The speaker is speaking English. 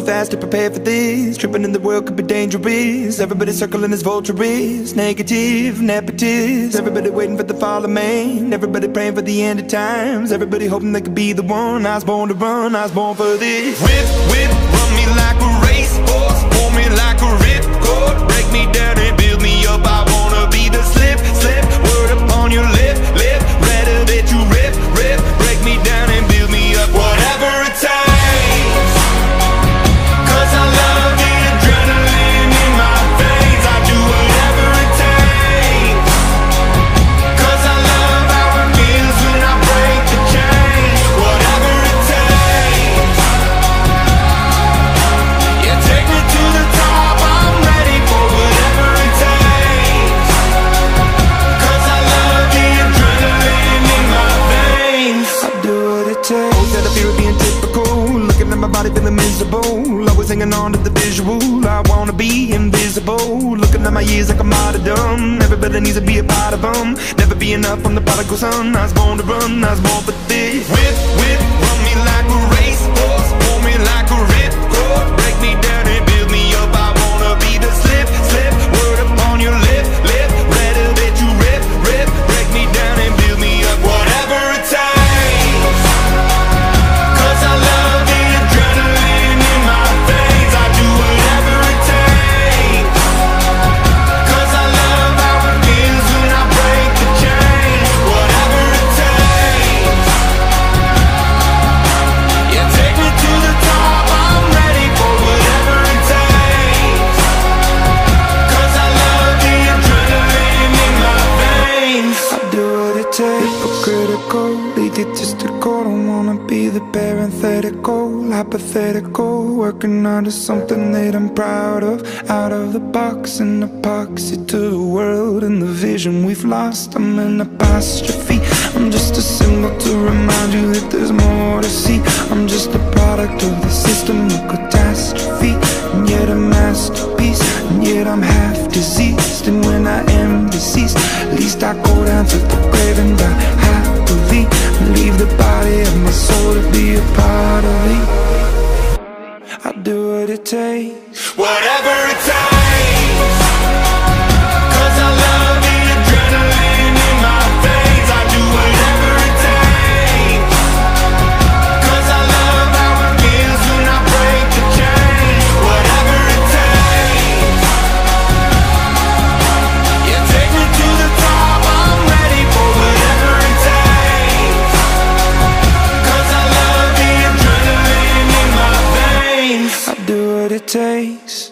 too fast to prepare for this. Tripping in the world could be dangerous. Everybody circling as vultures, negative, nepotist. Everybody waiting for the fall of man. Everybody praying for the end of times. Everybody hoping they could be the one. I was born to run, I was born for this. Whip, whip, run me like a racehorse, pull me like a ripcord, break me down and build me up. I wanna be the slip, slip, word upon your lip, lip. Better that you rip, rip, break me down and build me up. Whatever it takes, 'cause I love the adrenaline in my veins. I do whatever it takes, 'cause I love how it feels when I break the chains. Whatever it takes, yeah, take me to the top. I'm ready for whatever it takes, 'cause I love the adrenaline in my veins. I do what it takes. Instead of fear of being typical, looking at my body feeling miserable, always hanging on to the visual. I wanna be invisible, looking at my years like a martyrdom. Everybody needs to be a part of them. Never be enough from the prodigal son. I was born to run, I was born for this. Whip, whip, run me like a racehorse, pull me like a ripcord, break me down and build me up. I wanna be the slip, slip, word upon your lip, lip. Better that you rip, rip, break me down and build me up. Whatever it takes, 'cause I love the adrenaline in my veins. I do whatever it takes, 'cause I love how it feels when I break the chains. Whatever it takes, yeah, take me to the top. I'm ready for whatever it takes, 'cause I love the adrenaline in my veins. I do what it takes. Hypocritical, egotistical, don't wanna be the parenthetical, hypothetical, working onto something that I'm proud of. Out of the box, an epoxy to the world and the vision we've lost. I'm an apostrophe, I'm just a symbol to remind you that there's more to see. I'm just a product of the system of catastrophe, and yet a masterpiece, and yet I'm half diseased. And when I am deceased, at least I go down to the grave and die happily, and leave the body of my soul to be a part of me. I do what it takes, whatever it takes, 'cause I love the adrenaline in my veins. I do whatever it takes, 'cause I love how it feels when I break the chains. Whatever it takes, yeah, take me to the top. I'm ready for whatever it takes, 'cause I love the adrenaline in my veins. I do what it takes.